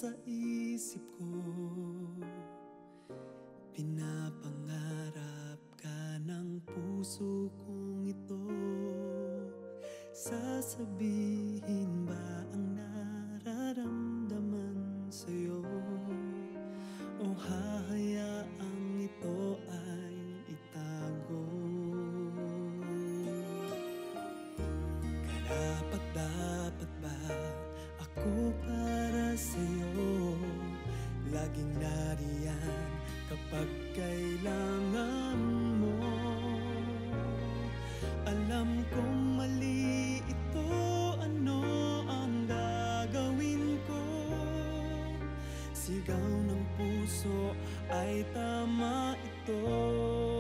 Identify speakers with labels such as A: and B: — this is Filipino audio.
A: sa isip ko. Pinapangarap ka ng puso kong ito. Sasabihin ba ang nararamdaman sa'yo? O hahayaang ito ay itago? Karapat-dapat ba ako para sa'yo? Laging nariyan kapag kailangan mo. Alam kong mali ito, ano ang gagawin ko? Sigaw ng puso ay tama ito.